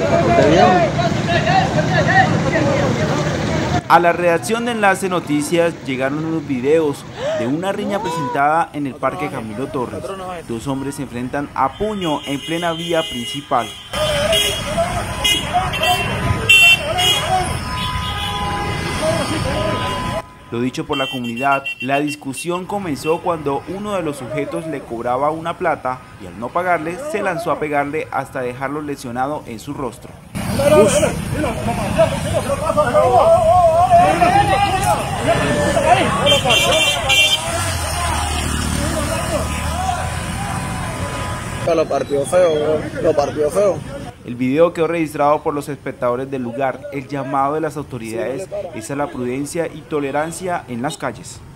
A la redacción de Enlace Noticias llegaron unos videos de una riña presentada en el Parque Camilo Torres. Dos hombres se enfrentan a puño en plena vía principal. Lo dicho por la comunidad, la discusión comenzó cuando uno de los sujetos le cobraba una plata y al no pagarle se lanzó a pegarle hasta dejarlo lesionado en su rostro. Lo partió feo, bro. Lo partió feo. El video quedó registrado por los espectadores del lugar. El llamado de las autoridades es a la prudencia y tolerancia en las calles.